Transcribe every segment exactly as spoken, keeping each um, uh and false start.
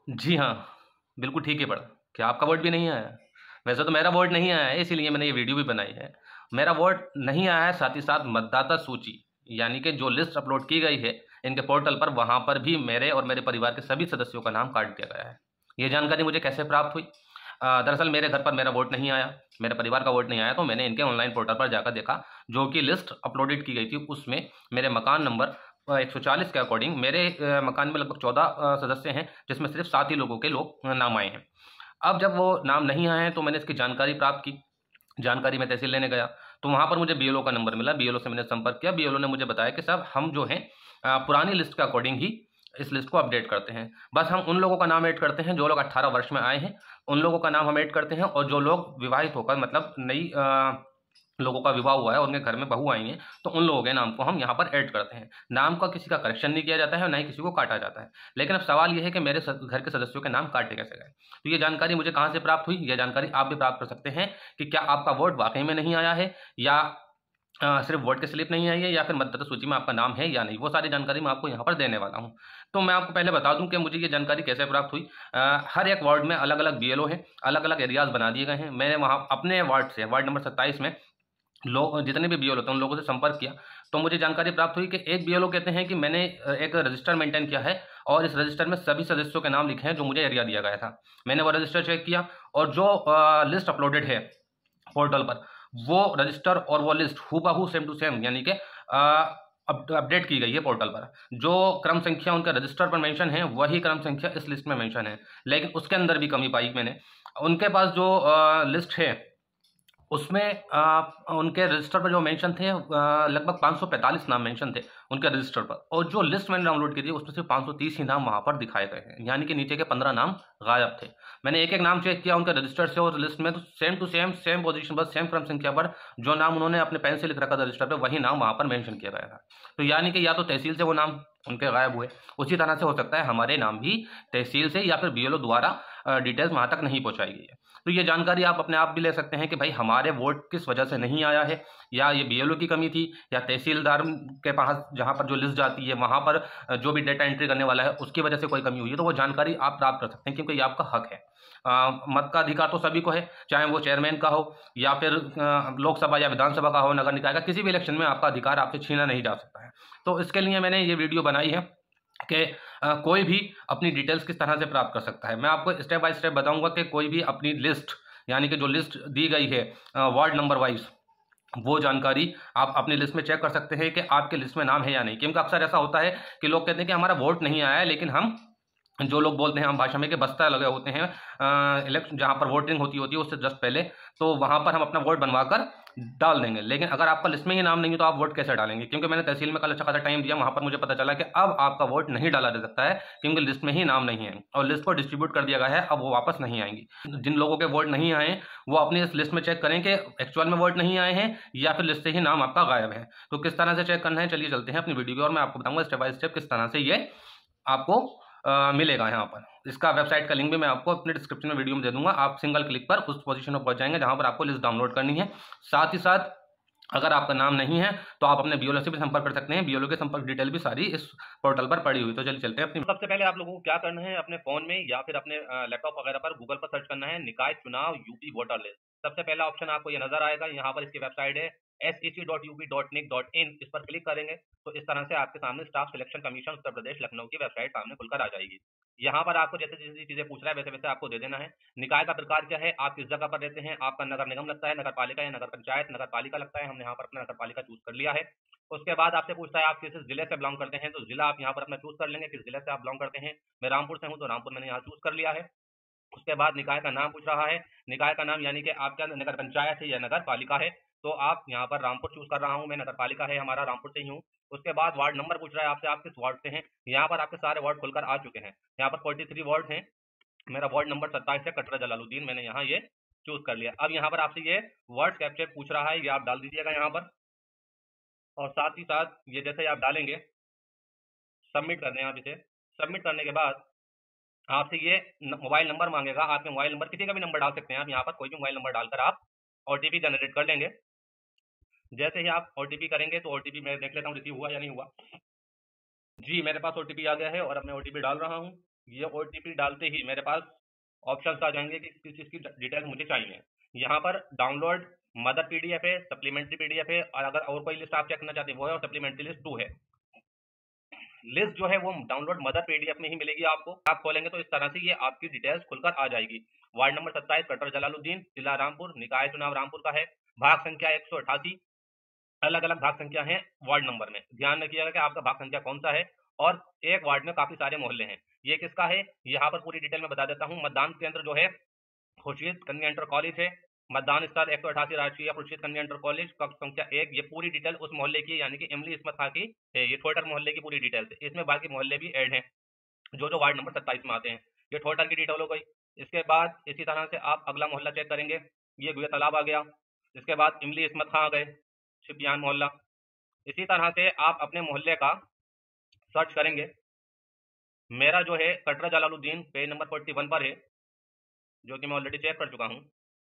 जी हाँ, बिल्कुल ठीक ही पड़ा। क्या आपका वोट भी नहीं आया? वैसे तो मेरा वोट नहीं आया है, इसीलिए मैंने ये वीडियो भी बनाई है। मेरा वोट नहीं आया है, साथ ही साथ मतदाता सूची, यानी कि जो लिस्ट अपलोड की गई है इनके पोर्टल पर, वहाँ पर भी मेरे और मेरे परिवार के सभी सदस्यों का नाम काट दिया गया है। ये जानकारी मुझे कैसे प्राप्त हुई? अ, दरअसल मेरे घर पर मेरा वोट नहीं आया, मेरे परिवार का वोट नहीं आया, तो मैंने इनके ऑनलाइन पोर्टल पर जाकर देखा, जो कि लिस्ट अपलोडेड की गई थी, उसमें मेरे मकान नंबर अ, एक सौ चालीस के अकॉर्डिंग मेरे अ, मकान में लगभग चौदह अ, सदस्य हैं, जिसमें सिर्फ सात ही लोगों के लोग अ, नाम आए हैं। अब जब वो नाम नहीं आए हैं, तो मैंने इसकी जानकारी प्राप्त की। जानकारी मैं तहसील लेने गया, तो वहाँ पर मुझे बीएलओ का नंबर मिला, बीएलओ से मैंने संपर्क किया, बीएलओ ने मुझे बताया कि साहब हम जो हैं अ, पुरानी लिस्ट के अकॉर्डिंग ही इस लिस्ट को अपडेट करते हैं। बस हम उन लोगों का नाम ऐड करते हैं जो लोग अठारह वर्ष में आए हैं, उन लोगों का नाम हम ऐड करते हैं, और जो लोग विवाहित होकर मतलब नई अ, लोगों का विवाह हुआ है और उनके घर में बहू आई हैं, तो उन लोगों के नाम को हम यहाँ पर ऐड करते हैं। नाम का किसी का करेक्शन नहीं किया जाता है और ना ही किसी को काटा जाता है। लेकिन अब सवाल ये है कि मेरे स घर के सदस्यों के नाम काटे कैसे गए? तो ये जानकारी मुझे कहाँ से प्राप्त हुई? ये जानकारी आप भी प्राप्त कर सकते हैं कि क्या आपका वोट वाक़ई में नहीं आया है, या अ, सिर्फ़ वोट की स्लिप नहीं आई है, या फिर मतदाता सूची में आपका नाम है या नहीं? वो सारी जानकारी मैं आपको यहाँ पर देने वाला हूँ। तो मैं आपको पहले बता दूँ कि मुझे ये जानकारी कैसे प्राप्त हुई। अ, हर एक वार्ड में अलग-अलग बीएलओ हैं, अलग-अलग एरियाज़ बना दिए गए हैं। मैंने वहाँ अपने वार्ड से, वार्ड नंबर सत्ताईस में लोग जितने भी बीएलओ थे उन लोगों से संपर्क किया, तो मुझे जानकारी प्राप्त हुई कि एक बीएलओ कहते हैं कि मैंने अ, एक रजिस्टर मेंटेन किया है और इस रजिस्टर में सभी सदस्यों के नाम लिखे हैं जो मुझे एरिया दिया गया था। मैंने वो रजिस्टर चेक किया, और जो अ, लिस्ट अपलोडेड है पोर्टल पर, वो रजिस्टर और वो लिस्ट हूबहू सेम टू सेम, यानी कि अ, अप अपडेट की गई है पोर्टल पर। जो क्रम संख्या उनके रजिस्टर पर मेंशन है, वही क्रम संख्या इस लिस्ट में मेंशन है। लेकिन उसके अंदर भी कमी पाई मैंने। उनके पास जो अ, लिस्ट है, उसमें अ, उनके रजिस्टर पर जो मेंशन थे, अ, लगभग पाँच सौ पैंतालीस नाम मेंशन थे उनके रजिस्टर पर, और जो लिस्ट मैंने डाउनलोड की थी उसमें सिर्फ पाँच सौ तीस ही नाम वहाँ पर दिखाए गए हैं, यानी कि नीचे के पंद्रह नाम गायब थे। मैंने एक-एक नाम चेक किया उनके रजिस्टर से और लिस्ट में, तो same to same, same position पर, सेम क्रम संख्या पर जो नाम उन्होंने अपने पेन से लिख रखा था रजिस्टर पे, वही नाम वहाँ पर मेंशन किया गया था। तो यानी कि या तो तहसील से वो नाम उनके गायब हुए, उसी तरह से हो सकता है हमारे नाम भी तहसील से या फिर बीएलओ द्वारा अ, डिटेल्स वहाँ तक नहीं पहुँचाई गई है। तो ये जानकारी आप अपने आप भी ले सकते हैं कि भाई हमारे वोट किस वजह से नहीं आया है, या ये बीएलओ की कमी थी, या तहसीलदार के पास जहाँ पर जो लिस्ट जाती है वहाँ पर अ, जो भी डेटा एंट्री करने वाला है उसकी वजह से कोई कमी हुई है, तो वो जानकारी आप प्राप्त कर सकते हैं, क्योंकि ये आपका हक है। अ, मत का अधिकार तो सभी को है, चाहे वो चेयरमैन का हो, या फिर अ, लोकसभा या विधानसभा का हो, नगर निकाय का, किसी भी इलेक्शन में आपका अधिकार आपसे छीना नहीं जा सकता है। तो इसके लिए मैंने ये वीडियो बनाई है कि अ, कोई भी अपनी डिटेल्स किस तरह से प्राप्त कर सकता है। मैं आपको स्टेप बाय स्टेप बताऊँगा कि कोई भी अपनी लिस्ट, यानी कि जो लिस्ट दी गई है अ, वार्ड नंबर वाइज़, वो जानकारी आप अपनी लिस्ट में चेक कर सकते हैं कि आपके लिस्ट में नाम है या नहीं। क्योंकि अक्सर ऐसा होता है कि लोग कहते हैं कि हमारा वोट नहीं आया है, लेकिन हम, जो लोग बोलते हैं आम भाषा में, कि बस्ता लगे होते हैं अ, इलेक्शन जहाँ पर वोटिंग होती होती है उससे जस्ट पहले, तो वहाँ पर हम अपना वोट बनवा कर डाल देंगे। लेकिन अगर आपका लिस्ट में ही नाम नहीं है तो आप वोट कैसे डालेंगे? क्योंकि मैंने तहसील में कल अच्छा खासा टाइम दिया, वहाँ पर मुझे पता चला कि अब आपका वोट नहीं डाला जा सकता है, क्योंकि लिस्ट में ही नाम नहीं है और लिस्ट को डिस्ट्रीब्यूट कर दिया गया है, अब वो वापस नहीं आएँगी। जिन लोगों के वोट नहीं आए हैं, वो अपनी इस लिस्ट में चेक करें कि एक्चुअल में वोट नहीं आए हैं या फिर लिस्ट से ही नाम आपका गायब है। तो किस तरह से चेक करना है, चलिए चलते हैं अपनी वीडियो की ओर। मैं आपको बताऊँगा स्टेप बाय स्टेप किस तरह से ये आपको अ, मिलेगा यहाँ पर। इसका वेबसाइट का लिंक भी मैं आपको अपने डिस्क्रिप्शन में वीडियो में दे दूँगा। आप सिंगल क्लिक पर उस पोज़ीशन में पहुँच जाएँगे जहाँ पर आपको लिस्ट डाउनलोड करनी है। साथ ही साथ अगर आपका नाम नहीं है, तो आप अपने बीएलओ से भी संपर्क कर सकते हैं। बीएलओ की संपर्क डिटेल भी सारी इस पोर्टल पर पड़ी हुई। तो चलिए चलते हैं अपनी। सबसे पहले आप लोगों को क्या करना है, अपने फ़ोन में या फिर अपने अ, लैपटॉप वगैरह पर गूगल पर सर्च करना है निकाय चुनाव यूपी वोटर लिस्ट। सबसे पहला ऑप्शन आपको ये नज़र आएगा, यहाँ पर इसकी वेबसाइट है S E C dot U P dot NIC dot in. इस पर क्लिक करेंगे तो इस तरह से आपके सामने staff selection commission Uttar Pradesh Lucknow की वेबसाइट सामने खुलकर आ जाएगी। यहाँ पर आपको जैसे जैसी चीज़ें पूछ रहा है वैसे-वैसे आपको दे देना है। निकाय का प्रकार क्या है, आप किस जगह पर रहते हैं, आपका नगर निगम लगता है, नगर पालिका या नगर पंचायत, नगर पालिका लगता है, हमने यहाँ पर अपना नगर पालिका चूज़ कर लिया है। उसके बाद आपसे पूछता है आप किस जिले से बिलॉन्ग करते हैं, तो जिला आप यहाँ पर अपना चूज़ कर लेंगे, किस जिले से आप बिलॉन्ग करते हैं। मैं रामपुर से हूँ, तो रामपुर मैंने यहाँ चूज़ कर लिया है। उसके बाद निकाय का नाम पूछ रहा है, निकाय का नाम यानी कि आपका नगर पंचायत है या नगर पालिका है, तो आप यहाँ पर रामपुर चूज़ कर रहा हूँ मैं, नगर पालिका है हमारा, रामपुर से ही हूँ। उसके बाद वार्ड नंबर पूछ रहा है आपसे, आप किस वार्ड से हैं, यहाँ पर आपके सारे वार्ड खुलकर आ चुके हैं। यहाँ पर तैंतालीस वार्ड हैं, मेरा वार्ड नंबर सत्ताईस है, कटरा जलालुद्दीन, मैंने यहाँ ये चूज़ कर लिया। अब यहाँ पर आपसे ये वर्ड कैप्चर पूछ रहा है, ये आप डाल दीजिएगा यहाँ पर, और साथ ही साथ ये जैसे ही आप डालेंगे, सबमिट कर दें आप इसे। सबमिट करने के बाद आपसे ये न मोबाइल नंबर माँगेगा, आपके मोबाइल नंबर किसी का भी नंबर डाल सकते हैं आप, यहाँ पर कोई भी मोबाइल नंबर डालकर आप ओटीपी जनरेट कर लेंगे। जैसे ही आप ओटीपी करेंगे तो ओटीपी मैं देख लेता हूँ रिसीव हुआ या नहीं हुआ। जी, मेरे पास ओटीपी आ गया है और अब मैं ओटीपी डाल रहा हूँ। ये ओटीपी डालते ही मेरे पास ऑप्शंस आ जाएंगे कि किस चीज़ की डिटेल्स मुझे चाहिए। यहाँ पर डाउनलोड मदर पीडीएफ है, सप्लीमेंट्री पीडीएफ है, और अगर और कोई लिस्ट आप चेक करना चाहते हैं वो है, और सप्लीमेंट्री लिस्ट टू है। लिस्ट जो है वो डाउनलोड मदर पीडीएफ में ही मिलेगी आपको। आप खोलेंगे तो इस तरह से ये आपकी डिटेल्स खुलकर आ जाएगी। वार्ड नंबर सत्ताईस, कटर जलालुद्दीन, जिला रामपुर, निकाय चुनाव रामपुर का है, भाग संख्या एक सौ अठासी। अलग अलग भाग संख्या है वार्ड नंबर में, ध्यान रखिएगा कि आपका भाग संख्या कौन सा है। और एक वार्ड में काफी सारे मोहल्ले हैं। ये किसका है, यहाँ पर पूरी डिटेल में बता देता हूँ। मतदान केंद्र जो है खुर्शीद कन्या इंटर कॉलेज है। मतदान स्थल एक सौ अठासी राष्ट्रीय खुर्शीद कन्या इंटर कॉलेज, कक्ष संख्या एक। ये पूरी डिटेल उस मोहल्ले की, यानी कि इमली इस्मत खां की है। ये ठोटर मोहल्ले की पूरी डिटेल्स है। इसमें बाकी मोहल्ले भी ऐड हैं जो जो वार्ड नंबर सत्ताईस में आते हैं। ये ठोटर की डिटेल हो गई। इसके बाद इसी तरह से आप अगला मोहल्ला चेक करेंगे, ये गुया तालाब आ गया। इसके बाद इमली इस्मत खां आ गए, शिपियान मोहल्ला। इसी तरह से आप अपने मोहल्ले का सर्च करेंगे। मेरा जो है Katra Jalaluddin page number forty one पर है, जो कि मैं ऑलरेडी चेक कर चुका हूँ।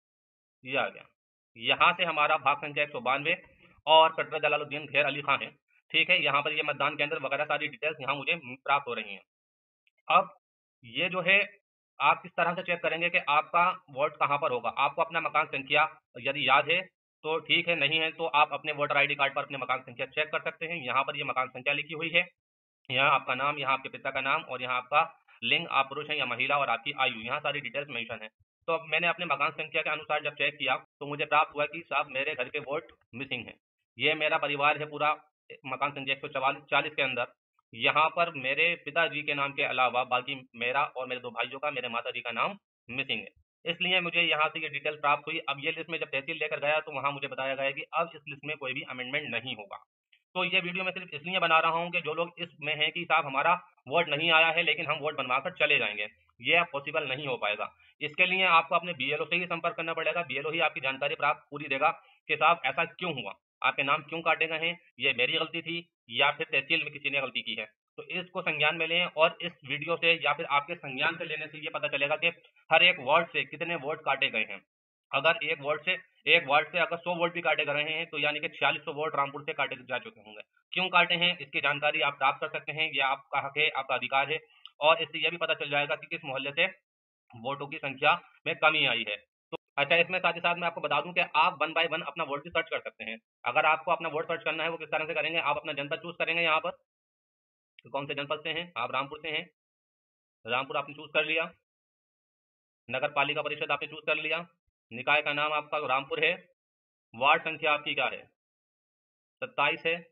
ये आ गया। यहाँ से हमारा भाग संख्या एक सौ बानवे और कटरा जलालुद्दीन घेर अली खां है। ठीक है, यहाँ पर ये मतदान केंद्र वगैरह सारी डिटेल्स यहाँ मुझे प्राप्त हो रही हैं। अब ये जो है आप किस तरह से चेक करेंगे कि आपका वोट कहाँ पर होगा। आपको अपना मकान संख्या यदि याद है तो ठीक है, नहीं है तो आप अपने वोटर आईडी कार्ड पर अपने मकान संख्या चेक कर सकते हैं। यहाँ पर ये मकान संख्या लिखी हुई है। यहाँ आपका नाम, यहाँ आपके पिता का नाम, और यहाँ आपका लिंग, आप पुरुष हैं या महिला, और आपकी आयु, यहाँ सारी डिटेल्स मेंशन है। तो अब मैंने अपने मकान संख्या के अनुसार जब चेक किया तो मुझे प्राप्त हुआ कि साहब मेरे घर के वोट मिसिंग है। ये मेरा परिवार है पूरा, मकान संख्या एक सौ चालीस के अंदर। यहाँ पर मेरे पिताजी के नाम के अलावा बाकी मेरा और मेरे दो भाइयों का, मेरे माता जी का नाम मिसिंग है। इसलिए मुझे यहाँ से ये डिटेल प्राप्त हुई। अब ये लिस्ट में जब तहसील लेकर गया तो वहाँ मुझे बताया गया कि अब इस लिस्ट में कोई भी अमेंडमेंट नहीं होगा। तो ये वीडियो मैं सिर्फ इसलिए बना रहा हूँ कि जो लोग इसमें हैं कि साहब हमारा वोट नहीं आया है लेकिन हम वोट बनवा कर चले जाएंगे, ये अब पॉसिबल नहीं हो पाएगा। इसके लिए आपको अपने बीएलओ से ही संपर्क करना पड़ेगा। बीएलओ ही आपकी जानकारी प्राप्त पूरी देगा कि साहब ऐसा क्यों हुआ, आपके नाम क्यों काटे गए हैं, ये मेरी गलती थी या फिर तहसील में किसी ने गलती की है। तो इसको संज्ञान में लें, और इस वीडियो से या फिर आपके संज्ञान से लेने से ये पता चलेगा कि हर एक वार्ड से कितने वोट काटे गए हैं। अगर एक वार्ड से एक वार्ड से अगर सौ वोट भी काटे गए हैं तो यानी कि छियालीस सौ वोट रामपुर से काटे जा चुके होंगे। क्यों काटे हैं इसकी जानकारी आप प्राप्त कर सकते हैं, यह आपका हक है, आपका अधिकार है। और इससे यह भी पता चल जाएगा कि किस मोहल्ले से वोटों की संख्या में कमी आई है। तो अच्छा, इसमें साथ ही साथ मैं आपको बता दूं कि आप वन बाय वन अपना वोट भी सर्च कर सकते हैं। अगर आपको अपना वोट सर्च करना है वो किस तरह से करेंगे, आप अपना जनपद चूज करेंगे। यहाँ पर तो कौन से जनपद से हैं आप, रामपुर से हैं, रामपुर आपने चूज कर लिया। नगर पालिका परिषद आपने चूज कर लिया। निकाय का नाम आपका रामपुर है। वार्ड संख्या आपकी क्या है, सत्ताईस है।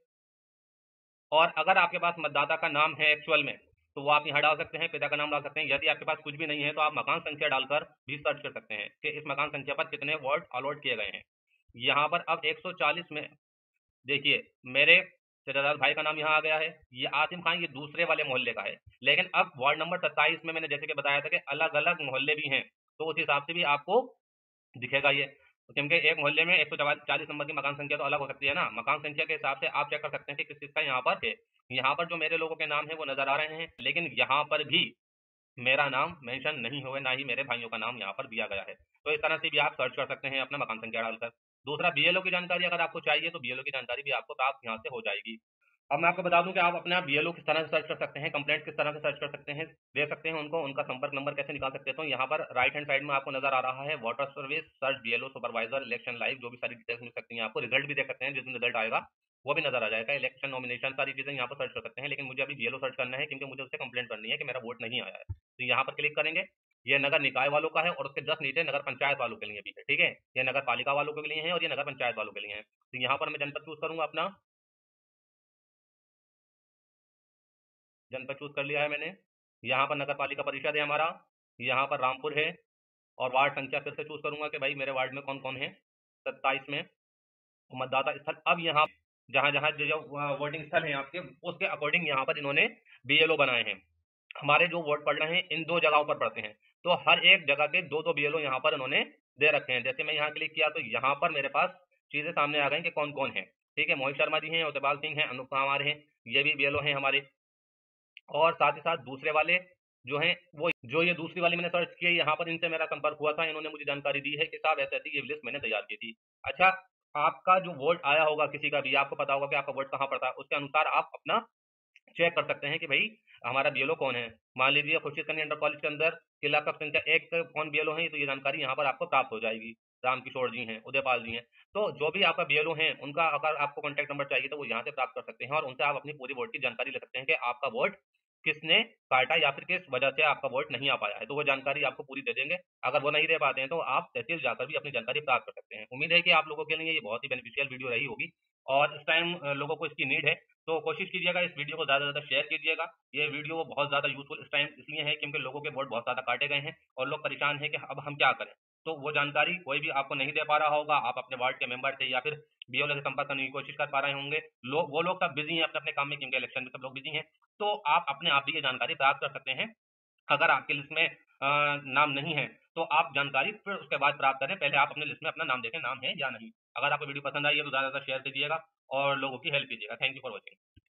और अगर आपके पास मतदाता का नाम है एक्चुअल में तो वो आप यहाँ डाल सकते हैं, पिता का नाम डाल सकते हैं। यदि आपके पास कुछ भी नहीं है तो आप मकान संख्या डालकर भी सर्च कर सकते हैं कि इस मकान संख्या पर कितने वोट अलॉट किए गए हैं। यहाँ पर अब एक सौ चालीस में देखिए मेरे सिराज भाई का नाम यहाँ आ गया है। ये आसिम खान ये दूसरे वाले मोहल्ले का है। लेकिन अब वार्ड नंबर सत्ताईस में मैंने जैसे कि बताया था कि अलग अलग मोहल्ले भी हैं, तो उस हिसाब से भी आपको दिखेगा ये, क्योंकि एक मोहल्ले में एक सौ चालीस नंबर की मकान संख्या तो अलग हो सकती है ना। मकान संख्या के हिसाब से आप चेक कर सकते हैं कि किस किसका यहाँ पर है। यहाँ पर जो मेरे लोगों के नाम है वो नजर आ रहे हैं, लेकिन यहाँ पर भी मेरा नाम मेंशन नहीं हुआ, ना ही मेरे भाइयों का नाम यहाँ पर दिया गया है। तो इस तरह से भी आप सर्च कर सकते हैं अपना मकान संख्या डालकर। दूसरा, बीएलओ की जानकारी अगर आपको चाहिए तो बीएलओ की जानकारी भी आपको प्राप्त यहाँ से हो जाएगी। अब मैं आपको बता दूं कि आप अपने बीएलओ किस तरह से सर्च कर सकते हैं, कंप्लेंट किस तरह से सर्च कर सकते हैं, दे सकते हैं उनको, उनका संपर्क नंबर कैसे निकाल सकते हैं। तो यहाँ पर राइट हैंड साइड में आपको नजर आ रहा है water service search BLO supervisor election live, जो भी सारी डिटेल्स मिल सकती हैं आपको। रिजल्ट भी देख सकते हैं, जिस दिन रिजल्ट आएगा वो भी नजर आ जाएगा। इलेक्शन नॉमिनेशन सारी चीजें यहाँ पर सर्च कर सकते हैं, लेकिन मुझे अभी बीएलओ सर्च करना है क्योंकि मुझे उससे कंप्लेंट करनी है कि मेरा वोट नहीं आया है। तो यहाँ पर क्लिक करेंगे। ये नगर निकाय वालों का है और उसके जस्ट नीचे नगर पंचायत वालों के लिए भी है। ठीक है, ये नगर पालिका वालों के लिए है और ये नगर पंचायत वालों के लिए है। तो यहाँ पर मैं जनपद चूज करूंगा अपना, जनपद चूज कर लिया है मैंने। यहाँ पर नगर पालिका परिषद है हमारा, यहाँ पर रामपुर है। और वार्ड संख्या फिर से चूज करूंगा कि भाई मेरे वार्ड में कौन कौन है, सत्ताईस में। मतदाता स्थल, अब यहाँ जहाँ जहाँ जो वोटिंग स्थल है आपके उसके अकॉर्डिंग यहाँ पर इन्होंने बीएलओ बनाए हैं। हमारे जो वोट पड़ रहे हैं इन दो जगहों पर पड़ते हैं, तो हर एक जगह के दो दो बीएलओ यहाँ पर उन्होंने दे रखे हैं। जैसे मैं यहाँ क्लिक किया तो यहाँ पर मेरे पास चीजें सामने आ गई कि कौन कौन है। ठीक है, मोहित शर्मा जी हैं, उतपाल सिंह हैं, अनूप कुमार हैं, ये भी बीएलओ हैं हमारे। और साथ ही साथ दूसरे वाले जो हैं वो, जो ये दूसरी वाली मैंने सर्च किया, यहाँ पर इनसे मेरा संपर्क हुआ था, इन्होंने मुझे जानकारी दी है कि साहब ऐसे ऐसी ये लिस्ट मैंने तैयार की थी। अच्छा, आपका जो वोट आया होगा किसी का भी, आपको पता होगा कि आपका वोट कहाँ पड़ता है, उसके अनुसार आप अपना चेक कर सकते हैं कि भाई हमारा बीएलओ कौन है। मान लीजिए खुर्शीद कन्या इंटर कॉलेज के अंदर किला कप संख्या एक पे कौन बीएलओ है, तो ये जानकारी यहाँ पर आपको प्राप्त हो जाएगी। राम किशोर जी हैं, उदयपाल जी हैं, तो जो भी आपका बीएलओ है उनका अगर आपको कॉन्टैक्ट नंबर चाहिए तो वो यहाँ से प्राप्त कर सकते हैं और उनसे आप अपनी पूरी वोट की जानकारी ले सकते हैं कि आपका वोट किसने काटा या फिर किस वजह से आपका वोट नहीं आ पाया है, तो वो जानकारी आपको पूरी दे देंगे। अगर वो नहीं दे पाते हैं तो आप तहसील जाकर भी अपनी जानकारी प्राप्त कर सकते हैं। उम्मीद है कि आप लोगों के लिए ये बहुत ही बेनिफिशियल वीडियो रही होगी और इस टाइम लोगों को इसकी नीड है, तो कोशिश कीजिएगा इस वीडियो को ज़्यादा से ज़्यादा शेयर कीजिएगा। ये वीडियो बहुत ज़्यादा यूज़फुल इस टाइम इसलिए है क्योंकि लोगों के वोट बहुत ज़्यादा काटे गए हैं और लोग परेशान हैं कि अब हम क्या करें। तो वो जानकारी कोई भी आपको नहीं दे पा रहा होगा, आप अपने वार्ड के मेंबर से या फिर बीएलओ से संपर्क करने की कोशिश कर पा रहे होंगे। लोग वो लोग सब बिजी हैं अपने अपने काम में क्योंकि इलेक्शन में सब लोग बिजी हैं, तो आप अपने आप भी ये जानकारी प्राप्त कर सकते हैं। अगर आपकी लिस्ट में अ, नाम नहीं है तो आप जानकारी फिर उसके बाद प्राप्त करें, पहले आप अपने लिस्ट में अपना नाम देखें नाम है या नहीं। अगर आपको वीडियो पसंद आई है तो ज़्यादा से ज़्यादा शेयर कीजिएगा और लोगों की हेल्प कीजिएगा। Thank you for watching.